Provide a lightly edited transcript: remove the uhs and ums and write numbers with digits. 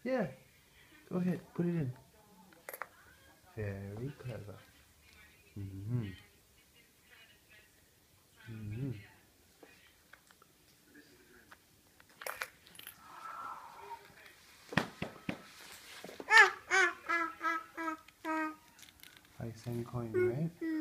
Yeah. Go ahead. Put it in. Very clever. Mm-hmm. Mm-hmm. I sang coin, right?